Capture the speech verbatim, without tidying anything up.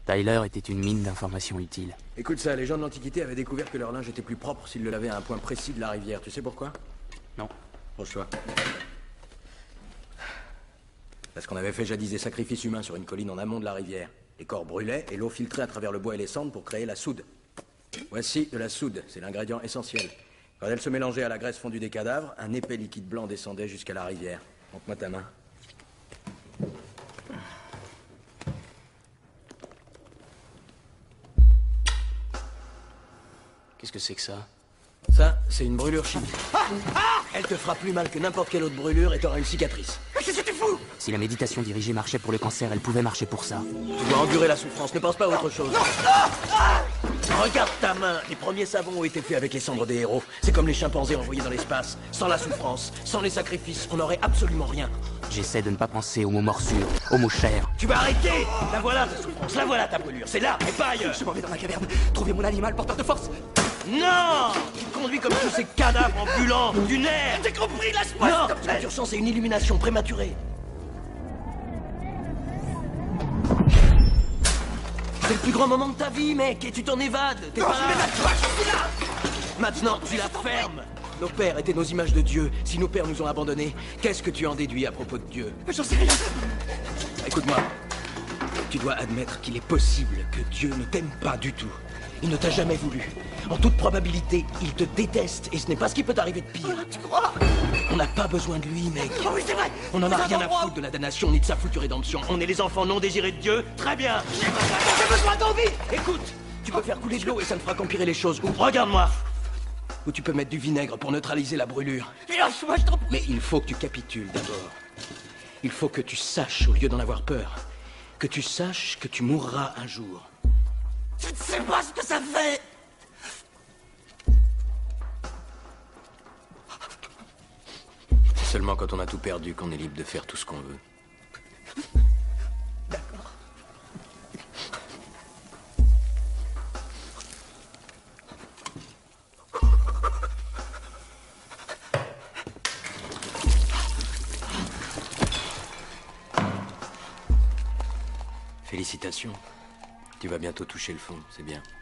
Tyler était une mine d'informations utiles. Écoute ça, les gens de l'Antiquité avaient découvert que leur linge était plus propre s'ils le lavaient à un point précis de la rivière. Tu sais pourquoi? Non. Penche-toi. Parce qu'on avait fait jadis des sacrifices humains sur une colline en amont de la rivière. Les corps brûlaient et l'eau filtrait à travers le bois et les cendres pour créer la soude. Voici de la soude, c'est l'ingrédient essentiel. Quand elle se mélangeait à la graisse fondue des cadavres, un épais liquide blanc descendait jusqu'à la rivière. Montre-moi ta main. Qu'est-ce que c'est que ça? Ça, c'est une brûlure chimique. Elle te fera plus mal que n'importe quelle autre brûlure et t'auras une cicatrice. Qu'est-ce que tu fous? Si la méditation dirigée marchait pour le cancer, elle pouvait marcher pour ça. Tu dois endurer la souffrance, ne pense pas à autre chose. Regarde ta main, les premiers savons ont été faits avec les cendres des héros. C'est comme les chimpanzés envoyés dans l'espace. Sans la souffrance, sans les sacrifices, on n'aurait absolument rien. J'essaie de ne pas penser aux mots morsures, aux mots chers. Tu vas arrêter! La voilà ta souffrance, la voilà ta brûlure, c'est là et pas ailleurs. Je m'en vais dans la caverne, trouver mon animal porteur de force. Non! Tu conduis comme tous ces cadavres ambulants, du nerf! J'ai compris, lâche-moi, Non! s'il te plaît. L'urgence est une illumination prématurée. C'est le plus grand moment de ta vie, mec, et tu t'en évades. T'es Non, pas je là. m'évade pas, je suis là. Maintenant, tu la fermes. Nos pères étaient nos images de Dieu. Si nos pères nous ont abandonnés, qu'est-ce que tu en déduis à propos de Dieu? J'en sais rien. Écoute-moi. Tu dois admettre qu'il est possible que Dieu ne t'aime pas du tout. Il ne t'a jamais voulu. En toute probabilité, il te déteste, et ce n'est pas ce qui peut t'arriver de pire. Tu crois? On n'a pas besoin de lui, mec. Oh oui, c'est vrai. On n'en a Vous rien avez à droit. foutre de la damnation ni de sa foutue rédemption. On est les enfants non désirés de Dieu. Très bien. J'ai besoin d'envie. Écoute, tu peux faire couler de l'eau et ça ne fera qu'empirer les choses. Ou regarde-moi. Ou tu peux mettre du vinaigre pour neutraliser la brûlure. Lâche-moi, je t'en prie. Mais il faut que tu capitules d'abord. Il faut que tu saches, au lieu d'en avoir peur, que tu saches que tu mourras un jour. Je ne sais pas ce que ça fait. C'est seulement quand on a tout perdu qu'on est libre de faire tout ce qu'on veut. D'accord. Félicitations. Tu vas bientôt toucher le fond, c'est bien.